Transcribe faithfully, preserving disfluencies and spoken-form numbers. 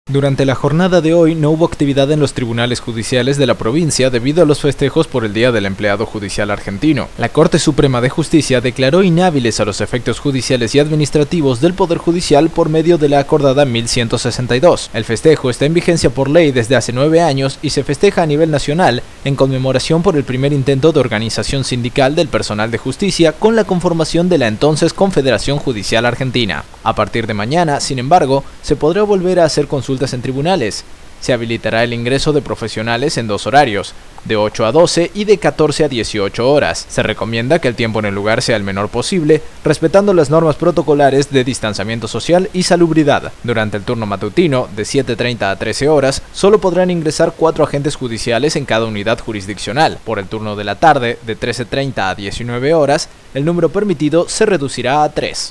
Durante la jornada de hoy no hubo actividad en los tribunales judiciales de la provincia debido a los festejos por el Día del Empleado Judicial Argentino. La Corte Suprema de Justicia declaró inhábiles a los efectos judiciales y administrativos del Poder Judicial por medio de la acordada mil ciento sesenta y dos. El festejo está en vigencia por ley desde hace nueve años y se festeja a nivel nacional en conmemoración por el primer intento de organización sindical del personal de justicia con la conformación de la entonces Confederación Judicial Argentina. A partir de mañana, sin embargo, se podrá volver a hacer consultas en tribunales. Se habilitará el ingreso de profesionales en dos horarios, de ocho a doce y de catorce a dieciocho horas. Se recomienda que el tiempo en el lugar sea el menor posible, respetando las normas protocolares de distanciamiento social y salubridad. Durante el turno matutino, de siete treinta a trece horas, solo podrán ingresar cuatro agentes judiciales en cada unidad jurisdiccional. Por el turno de la tarde, de trece treinta a diecinueve horas, el número permitido se reducirá a tres.